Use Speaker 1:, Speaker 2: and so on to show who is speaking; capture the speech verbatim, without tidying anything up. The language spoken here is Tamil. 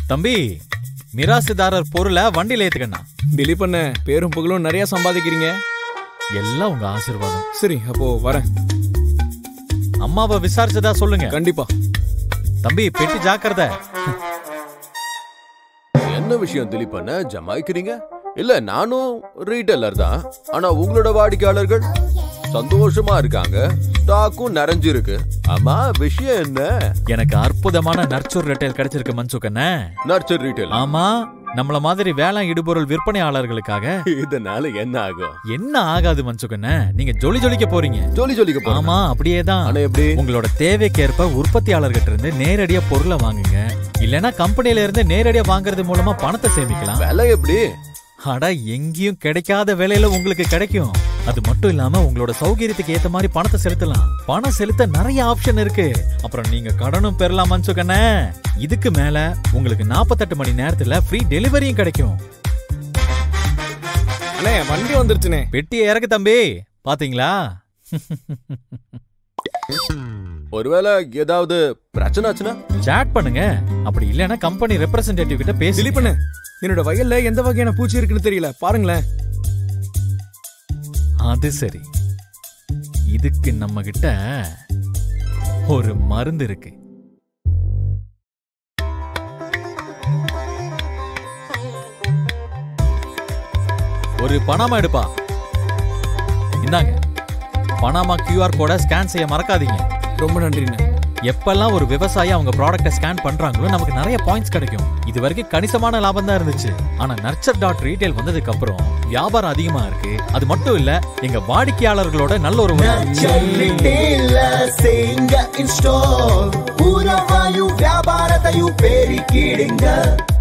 Speaker 1: தம்பி, மிராசுதாரர் பொருளை வண்டியில ஏத்துக்கண்ணா.
Speaker 2: திலீப் பண்ண பேரும் புகழும் நிறைய சம்பாதிக்கிறீங்க.
Speaker 1: எல்லாம் உங்க ஆசீர்வாதம்.
Speaker 2: சரி, அப்போ வரேன்.
Speaker 1: அம்மாவை விசாரிச்சதா சொல்லுங்க.
Speaker 2: கண்டிப்பா.
Speaker 1: தம்பி, பெட்டி ஜாக்கிரதை.
Speaker 3: என்ன விஷயம் திலீப் பண்ண ஜமாய்க்கிறீங்க? இல்ல, நானும் ரீட்டைலர் தான். ஆனா உங்களோட வாடிக்கையாளர்கள் சந்தோஷமா இருக்காங்க, ஸ்டாக்கும் நிறைஞ்சிருக்கு. ஆமா, விஷயம் என்ன?
Speaker 1: எனக்கு அற்புதமான நர்ச்சூர் ரிட்டைல் கிடைச்சிருக்கு மன்சுக்கண்ணே.
Speaker 3: Nurture retail?
Speaker 1: ஆமா, நம்மள மாதிரி வேளாண் இடுபொருள் விற்பனையாளர்களுக்காக.
Speaker 3: இதனால என்ன ஆகும்?
Speaker 1: என்ன ஆகாது மன்சுக்கண்ணே, நீங்க ஜொலி ஜொலிக்க போறீங்க.
Speaker 3: ஜொலி ஜொலிக்க போறீங்க?
Speaker 1: ஆமா, அப்படியேதான்.
Speaker 3: ஆனா எப்படி?
Speaker 1: உங்களோட தேவைக்கேற்ப உற்பத்தியாளர்கிட்ட இருந்து நேரடியா பொருளை வாங்குங்க. இல்லனா கம்பெனில இருந்து நேரடியா வாங்குறது மூலமா பணத்தை சேமிக்கலாம்.
Speaker 3: விலை எப்படி?
Speaker 1: அட, எங்கேயும் கிடைக்காத விலையில உங்களுக்கு கிடைக்கும். அது மட்டும் இல்லாம உங்களோட சௌகரியத்துக்கு ஏத்த மாதிரி பணத்தை செலுத்தலாம். பணம் செலுத்த நிறைய ஆப்ஷன் இருக்கு. அப்புறம் நீங்க கடனும் பெறலாம் மன்சுக்கண்ணே. இதுக்கு மேல உங்களுக்கு நாற்பத்தெட்டு மணி நேரத்துல ஃப்ரீ டெலிவரியும் கிடைக்கும்.
Speaker 2: அண்ணே, வண்டி வந்துருச்சுனே.
Speaker 1: பெட்டியை இறக்கு தம்பி. பாத்தீங்களா?
Speaker 3: ஒருவேளை ஏதாவது பிரச்சனை ஆச்சுன்னா
Speaker 1: சாட் பண்ணுங்க. அப்படி இல்லனா கம்பெனி ரெப்ரசன்டேட்டிவ் கிட்ட பேசி.
Speaker 2: திலீப் பண்ண, என்னோட வயல்ல எந்த வகையான பூச்சி இருக்குன்னு தெரியல, பாருங்களேன்.
Speaker 1: அது சரி, இதுக்கு நம்ம கிட்ட ஒரு மருந்து இருக்கு. ஒரு பனாமா எடுப்பா. இந்தாங்க, பனாமா கியூஆர் கோட ஸ்கேன் செய்ய மறக்காதீங்க.
Speaker 2: ரொம்ப நன்றிண்ணே.
Speaker 1: எப்பெல்லாம் ஒரு விவசாயி அவங்க ப்ராடக்ட்டை ஸ்கேன் பண்றாங்களோ நமக்கு நிறைய பாயிண்ட்ஸ் கிடைக்கும். இது வரைக்கும் கணிசமான லாபம் தான் இருந்துச்சு. ஆனா நர்ச்சர் டாட் ரீட்டைல் வந்ததுக்கு அப்புறம் வியாபாரம் அதிகமா இருக்கு. அது மட்டும் இல்ல, எங்க வாடிக்கையாளர்களோட நல்ல ஒரு
Speaker 4: வியாபாரத்தையும் பெருக்கிடுங்க.